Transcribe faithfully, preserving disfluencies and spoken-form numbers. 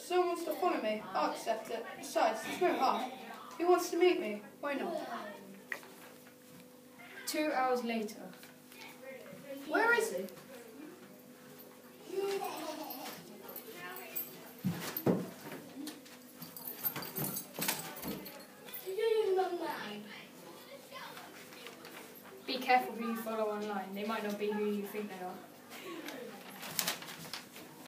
someone wants to follow me, I'll accept it. Besides, it's no harm. He wants to meet me. Why not? Two hours later. Where is he? Be careful who you follow online. They might not be who you think they are.